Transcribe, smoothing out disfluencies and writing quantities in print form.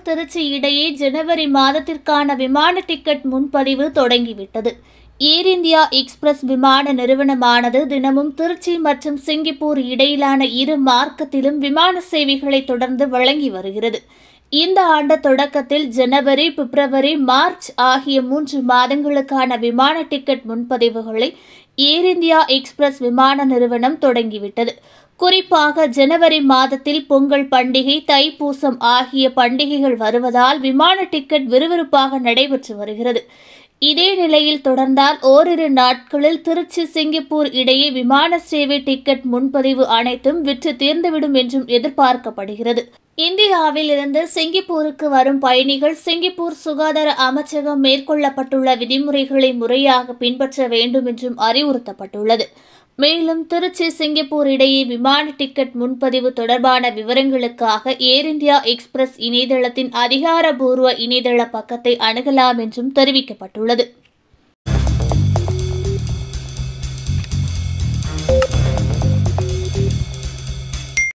திருச்சி இடையே ஜனவரி மாதத்திற்கான விமான டிக்கெட் முன்பதிவு தொடங்கிவிட்டது. ஏர் இந்தியா எக்ஸ்பிரஸ் விமான நிறுவனமானது தினமும் திருச்சி மற்றும் சிங்கப்பூர் இடையிலான இரு மார்க்கத்திலும் விமான சேவைகளை தொடர்ந்து வழங்கி வருகிறது. இந்த ஆண்டு தொடக்கத்தில் ஜனவரி, பிப்ரவரி, மார்ச் ஆகிய 3 மாதங்களுக்கான விமான டிக்கெட் முன்பதிவுகளை ஏர் இந்தியா எக்ஸ்பிரஸ் விமான நிறுவனம் தொடங்கிவிட்டது. குறிப்பாக ஜனவரி மாதத்தில் பொங்கல் பண்டிகை, தைப்பூசம் ஆகிய பண்டிகைகள் வருவதால் விமான டிக்கெட் விறுவிறுப்பாக நடைபெற்று வருகிறது. இதே நிலையில் தொடர்ந்தால் ஓரிரு நாட்களில் திருச்சி, சிங்கப்பூர் இடையே விமான சேவை டிக்கெட் முன்பதிவு அனைத்தும் விற்று தீர்ந்துவிடும் என்றும் எதிர்பார்க்கப்படுகிறது. இந்தியாவில் இருந்து சிங்கப்பூருக்கு வரும் பயணிகள் சிங்கப்பூர் சுகாதார அமைச்சகம் மேற்கொள்ளப்பட்டுள்ள விதிமுறைகளை முறையாக பின்பற்ற வேண்டும் என்றும் அறிவுறுத்தப்பட்டுள்ளது. மேலும் திருச்சி, சிங்கப்பூர் இடையே விமான டிக்கெட் முன்பதிவு தொடர்பான விவரங்களுக்காக ஏர் இந்தியா எக்ஸ்பிரஸ் இணையதளத்தின் அதிகாரப்பூர்வ இணையதள பக்கத்தை அணுகலாம் என்றும் தெரிவிக்கப்பட்டுள்ளது.